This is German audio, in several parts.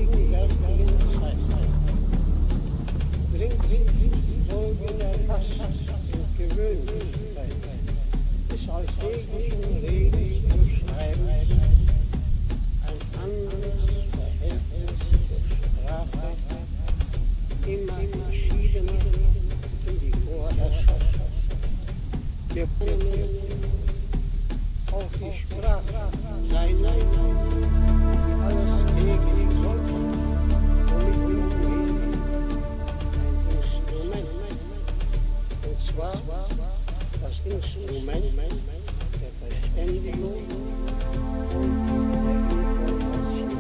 gegenwärtigen Zeit bringt sich Folge der Hass und Gewöhnlichkeit des alltäglichen Redens und Schreibens ein anderes Verhältnis zur Sprache, immer entschiedener in die Vorherrschaft. Wir können auch die Sprache seiner, die alles täglich sollte, womit wir umgehen, ein Instrument, und zwar das Instrument der Verständigung und der Information.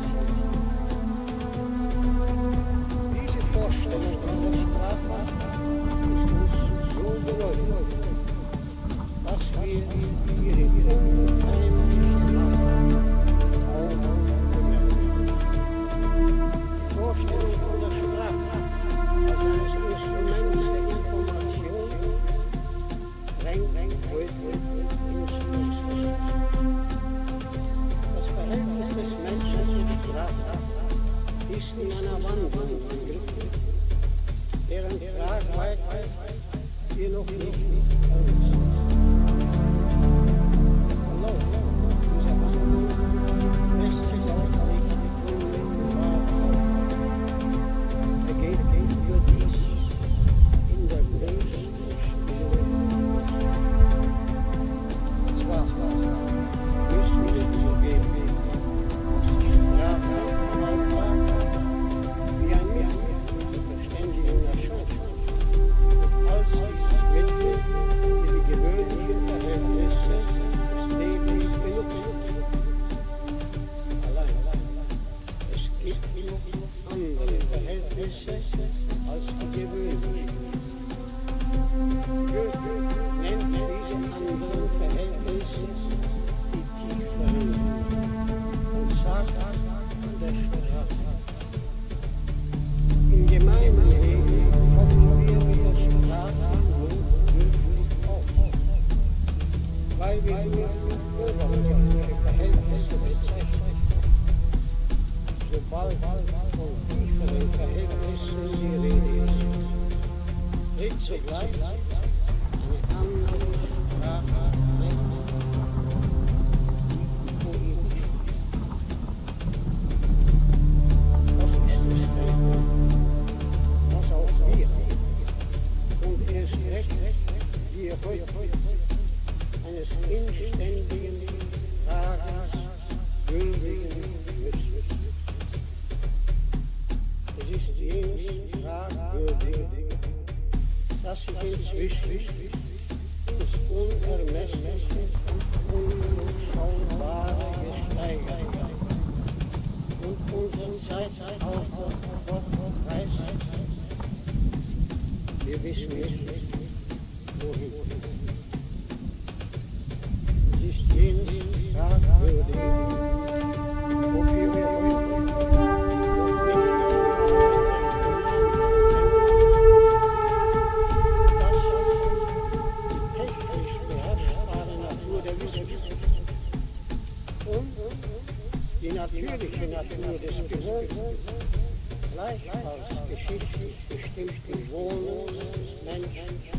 Diese Vorstellung von der Sprache ist uns so geläufig, dass wir ihre unheimliche Macht auch bemerken. Die Vorstellung von der Sprache als eines Instruments der Information drängt heute ins Missverständnis. Das Verhältnis des Menschen zur Sprache ist in einer Wandlung begriffen, deren Tragweite wir noch nicht erwiesen. Als die gewöhnlichen. Goethe nennt diese anderen Verhältnisse die tieferen und sagt von der Sprache. Im gemeinen Leben kommen wir mit der Sprache nur höflich auf, weil wir nur oberflächliche Verhältnisse bezeichnen. Sobald von tieferen Verhältnissen die Rede ist, tritt zugleich eine andere Sprache ein, die poetisch. Das ist das Feld, was auch wir und erst recht wir heute eines inständigen Fragens würdigen müssen. Es ist jenes Fragwürdige, das sich inzwischen ins Unermessliche und Undurchschaubare gesteigert hat und unseren Zeitalter fortreißt. Wir wissen nicht, wohin. Es ist jenes Fragwürdige, wofür wir heute die natürliche Natur des Gewohnten, gleich als geschichtlich bestimmten Wohnens des Menschen